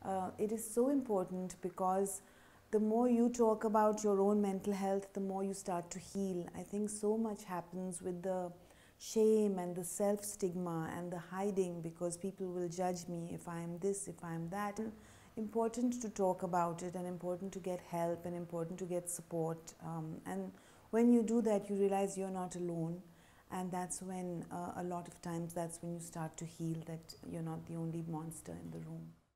it is so important, because the more you talk about your own mental health, the more you start to heal. I think so much happens with the shame and the self-stigma and the hiding, because people will judge me if I'm this, if I'm that. Important to talk about it, and important to get help, and important to get support. And when you do that, you realize you're not alone. And that's when, a lot of times, that's when you start to heal, that you're not the only monster in the room.